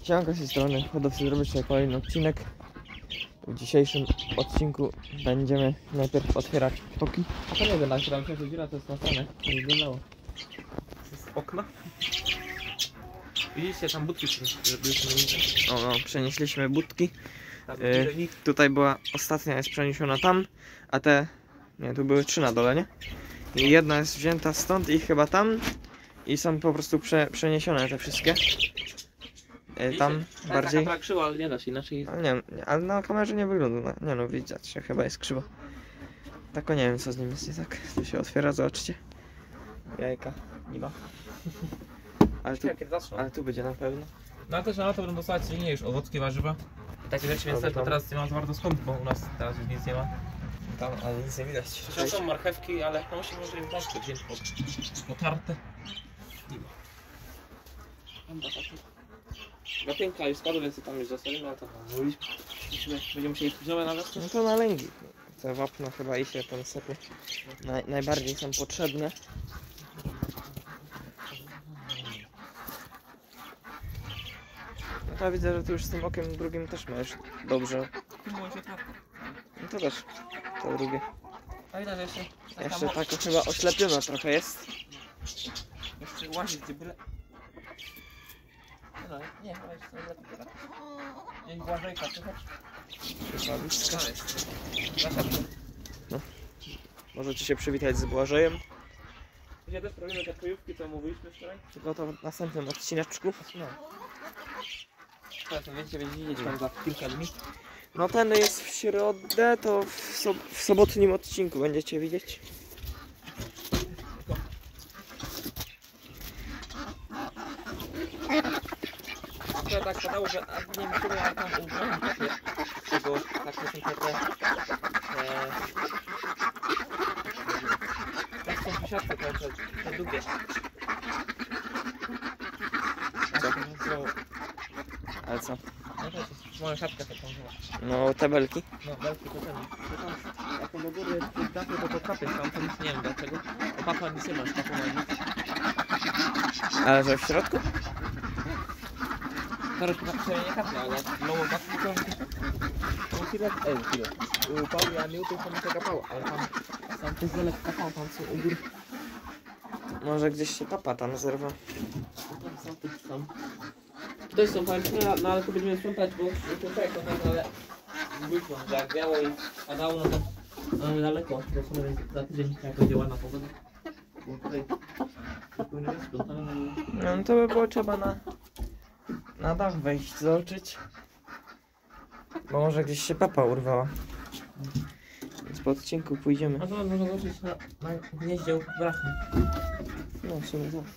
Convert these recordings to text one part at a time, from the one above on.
Siemanko, z tej strony hodowcy, zrobię sobie kolejny odcinek. W dzisiejszym odcinku będziemy najpierw otwierać toki. A to nie wiem, na którym się dziura, to jest na stronę, to wyglądało. To jest okno. Widzicie, tam budki przenieśliśmy. No, przenieśliśmy budki. Tutaj była ostatnia, jest przeniesiona tam, a te, nie, tu były 3 na dole, nie? I jedna jest wzięta stąd i chyba tam. I są po prostu przeniesione te wszystkie. Tam bardziej. Taka krzywa, ale nie da się inaczej. Ale nie, ale na kamerze nie wygląda. Nie no, widać, że chyba jest krzywo. Tak, nie wiem co z nim jest nie tak. Tu się otwiera, zobaczcie. Jajka nie ma. Ale tu będzie na pewno. No ale też na to będą dostawać silniej już owocki, warzywa. I takie rzeczy, więc tylko teraz nie ma za bardzo skąd, bo u nas teraz już nic nie ma. Tam, ale nic nie widać. Przecież są marchewki, ale no musimy może im pączkę wziąć potarte. Nie ma. Gapinka już spadła, więc tam już zostawimy, ale to będziemy musieli nowe na wiosnę. No to na lęgi. Te wapno chyba i się ten sepy najbardziej są potrzebne. No to widzę, że tu już z tym okiem drugim też ma już dobrze. No to też, to drugie. A widać, że jeszcze tak chyba oślepiona trochę jest. Jeszcze łazi gdzie byle. No nie, ale jest to lepiej. Niech Błażejka, no. Możecie się przywitać z Błażejem. Gdzie też robimy te kryjówki, co mówiliśmy wczoraj? Tylko to w następnym odcineczku. No. Teraz będziecie widzieć tam za kilka dni. No ten jest w środę, to w sobotnim odcinku będziecie widzieć. To tak padało, że nie musimy, ale tam ubrałem papier. Tego tak są tak są wysiadki, te długie. Co? Ale co? No to jest moja siatka taką była. No te belki. No belki to ten. To tam, jak on do góry dachy, to kapie tam, to nic nie wiem dlaczego. Opaka nic nie masz, taką ma nic. Ale że w środku? Teraz nie kapie, ale mało kapie to chwilę, upał, ja nie upał, to mi to kapało, ale tam to zalek kapał, tam są u góry. Może gdzieś się papa tam zerwa. Tutaj są pamiętne, no ale to będziemy sprzątać, bo to tak, ale wyszło, że jak biało i padało, no to mamy daleko, to sobie za tydzień jak będzie ładna pogoda. Bo tutaj zupełnie jest sprzątane. No to by było trzeba na dach wejść, zobaczyć. Bo może gdzieś się papa urwała. Więc po odcinku pójdziemy. A to można zobaczyć na gnieździe brachny. No w sumie tak.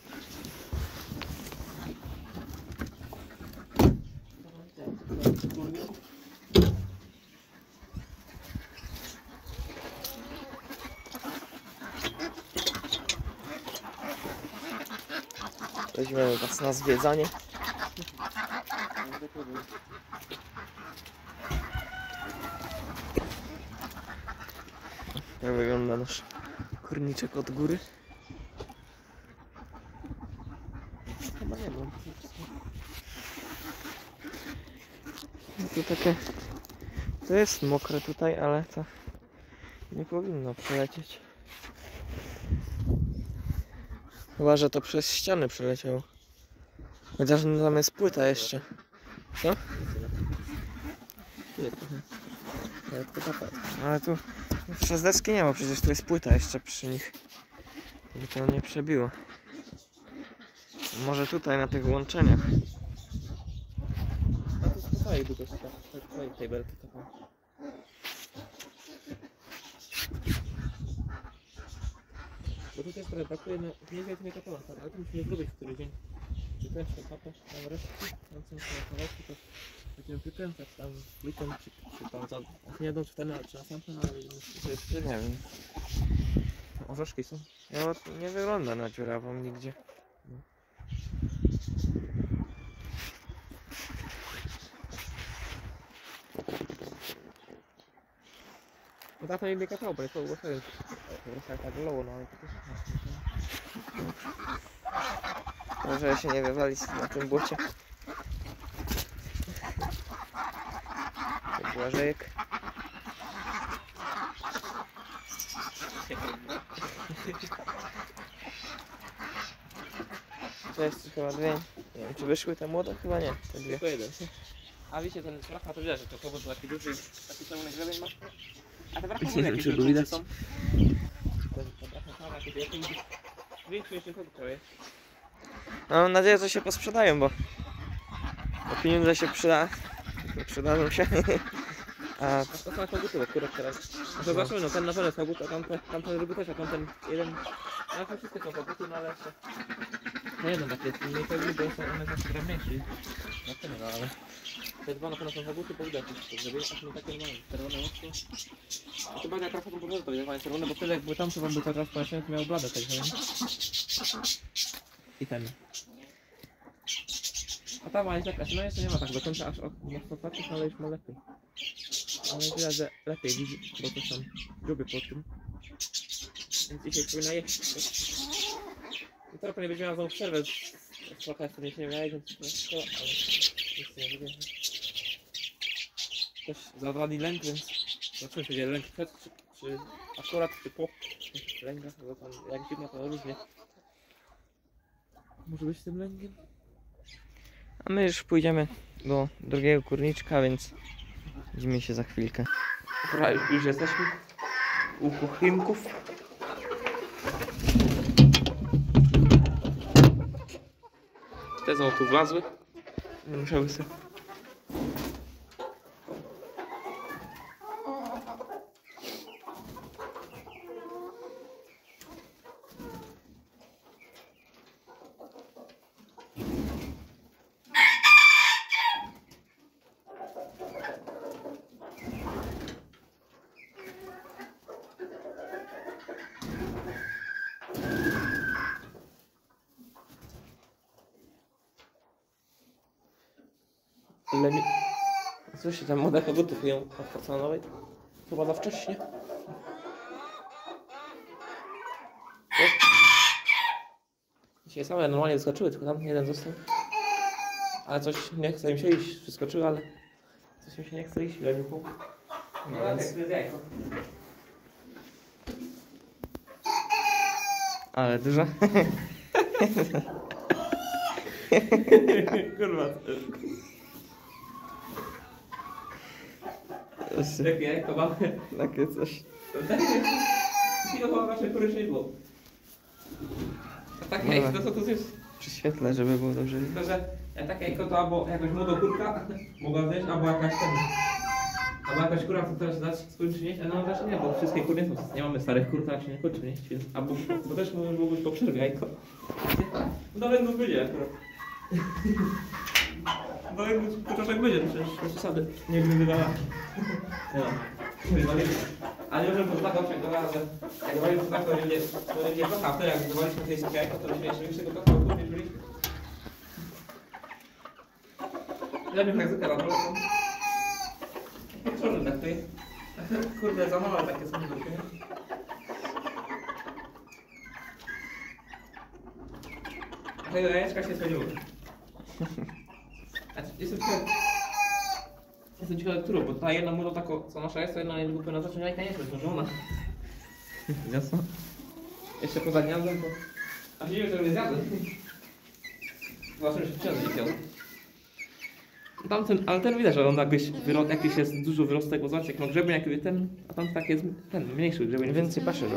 Weźmiemy was na zwiedzanie. Jak wygląda nasz kurniczek od góry? Chyba nie było. No to takie... To jest mokre tutaj, ale to nie powinno przelecieć. Chyba, że to przez ściany przeleciało. Chociaż tam jest płyta jeszcze. Co? Ale tu przez deski nie ma, przecież tu jest płyta jeszcze przy nich. Żeby to nie przebiło. Może tutaj na tych łączeniach. A to spokojnie tylko tak, tej belki taką. Bo tutaj trochę brakuje, no nie wiem, nie kapała, ale to musimy zrobić w któryś dzień. Przykręcić kapę na wreszcie, tam są kawałki, to będziemy przykręcać tam weekend, czy tam za... Nie wiadomo czy ten, czy następny, ale Nie wiem. orzeszki są. No nie wygląda na dziurawą nigdzie. No tak to nie kapał, bo jest to ogłoszenie. Tak loło, no ale to też... Może się nie wywalić na tym błocie. Błażejek. To jest chyba dwie. Nie wiem, czy wyszły te młode? Chyba nie. Te dwie. Tylko jeden. A wiecie, ten bracha to widać, że to powód taki duży, taki pełny grzebień ma. A te brachowody jakieś czy go wielkie widać? są. Te bracha jakieś większe niż ten jest. No, mam nadzieję, że się posprzedają, bo pieniądze się przydadzą się. A To są koguty, akurat teraz. No to zobaczymy, no ten na pewno jest kogut, a tamten drugi też, a tamten jeden... No to wszystkie są koguty, no ale jeszcze... No jeden taki jest mniej kogut, bo są one zawsze drobniejsze. No to nie, no ale... Te dwa na pewno są koguty, bo widać, że nie takie mają, czerwone oczy. A to bardzo jak trafą podłoży to widać czerwone, bo wtedy jak były tam, to wam by to raz pojaśniłem, to miał bladę, także nie? I ten. A tam jest tak, no jeszcze nie ma tak do końca, aż mocno patrzysz, ale już ma lepiej. Ale widać, że lepiej widzi, bo to są gruby po tym. Więc dzisiaj powinna jechać. Jutro pewnie będzie miała znowu przerwę z wakacje, nie wiem, ja jedę to, ale nic nie będzie. Też zawali lęk, więc zobaczymy, czy będzie lęk przed, czy akurat, czy po lękach, bo tam jak zimno to różnie. Może być z tym lękiem? A my już pójdziemy do drugiego kurniczka, więc widzimy się za chwilkę. Dobra, już jesteśmy u kuchynków. Te są tu wlazły. Musiały sobie. Słyszę, tam młoda kogutów ją od porcelanowej. Chyba za wcześnie. Dzisiaj same normalnie wyskoczyły, tylko tam jeden został. Ale coś nie chce im się iść, wyskoczyły, ale coś im się nie chce iść, leniuchu. No więc... Ale dużo. Kurwa. Takie jajko mamy. Takie coś. Takiego chyba raczej porycznego. A takie jajko to co to jest? Przyświetlę, żeby było dobrze. Tylko, że takie jajko to albo jakaś młoda kurka mogła zjeść, albo jakaś ten... Albo jakaś kura, co teraz dać skończy nieść, ale no raczej nie, bo wszystkie kury nie są. Nie mamy starych kur, to raczej nie kończy nieść, więc... Albo, bo też mogło być po przerwie jajko. No węgów będzie akurat. Bo początek będzie, przecież bez przesady. Nie wydawała. Nie no. Ale nie wiem, że tak dobrze, jak waliśmy tak, to nie kocha, a wtedy jak wywaliśmy tej sypie jajko, to byśmy jeszcze większego kocha, bo nie byliśmy. Ja wiem, jak zwykle na dole. Potrzebny tak tutaj. Kurde, za małe takie są grupy, nie? A tego jajeczka się spodziewał. Jestem ciekawy, którą, bo ta jedna młoda taka, co nasza jest, to jedna niedługo na zacząć jajka nie jest zdążona. Jasno. Jeszcze poza gniazdem, bo... A nie wiem, że nie zjadłem. Zobaczymy, czy wciąż nie zjadł. Tamten, ale ten widać, że on jakiś jest dużo wyrostek, bo zobacz, jak ma grzebień, jak ten, a tam tak jest ten mniejszy grzebień. Więcej paszerzy.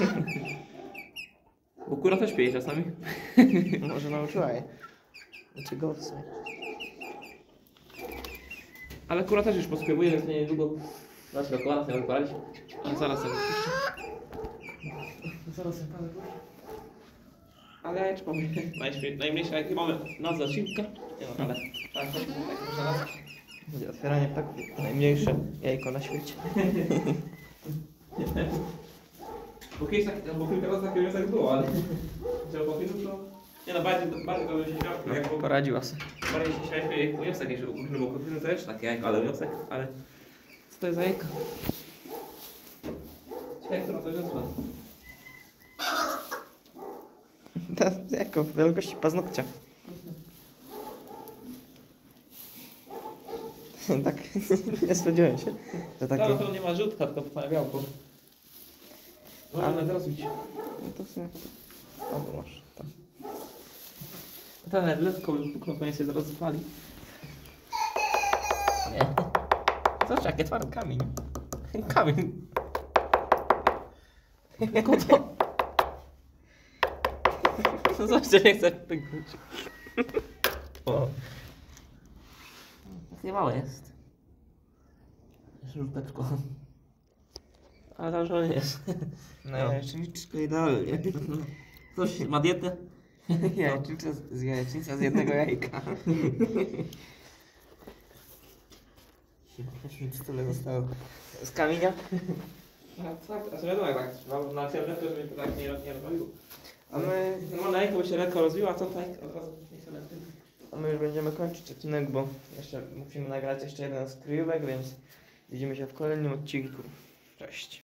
Bo kura też pije czasami. Może nauczyła je. Znaczy go w sumie. Ale kura też już pospróbuje, więc niedługo zaraz do kolana sobie wypalić. Ale zaraz sobie wypuszczę. Zaraz sobie wypuszczę. Ale jajeczko mamy najmniejsze jakie mamy na zaczynkę. Nie no, ale tak, można raz. Będzie otwieranie ptaków. Najmniejsze jajko na świecie. Bo kiedyś tak, bo kilka razy takie wniosek było, ale... Trzeba po chwilę to... Nie no, bardziej to by się śmiał, jak Poradziła sobie. bardziej się śmiał jak wniosek, niż bo kotwiny to też takie jajko, ale wniosek, ale... Co to jest za jajko? Ciekawe, która to jest nazwa. To jajko wielkości paznokcia. Tak, nie spodziewałem się, że takie... No to nie ma żółtka, tylko całe białko. Można zrobić. No to sobie... O, masz, tam. Ten lekko wypuknął, pewnie się zaraz zapali. Nie. Zobacz, jakie twardy kamień. Kamień. Koto. No zobaczcie, nie chcę pyknąć. O. Takie małe jest. Żółteczko. Ale tam że nie jest. No jajeczniczko idealnie. Ktoś ma dietę? Jajecznica z jednego jajka. Nic tyle zostało z kamienia. No tak, a co wiadomo jak tak trzeba, na księżniczkę, żeby to tak nie rozwaliło. A my, Normalne jajko by się lekko rozbiło, a to tak od razu nie się lekko. a my już będziemy kończyć odcinek, bo jeszcze musimy nagrać jeszcze jeden z kryjówek, więc widzimy się w kolejnym odcinku. Cześć.